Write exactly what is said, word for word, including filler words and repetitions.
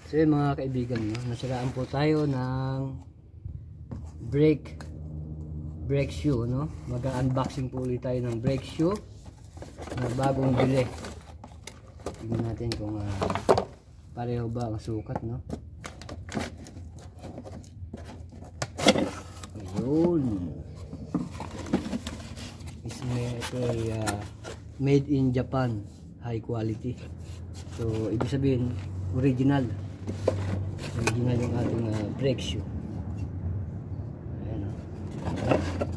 So yun mga kaibigan, no? Nasiraan po tayo ng brake brake shoe, no? Mag-unboxing po ulit tayo ng brake shoe na bagong bili. Tingnan natin kung uh, pareho ba ang sukat, no? Ayun. Is may uh, made in Japan, high quality. So ibig sabihin original. Original yung ating uh, brake shoe. Ayan, oh.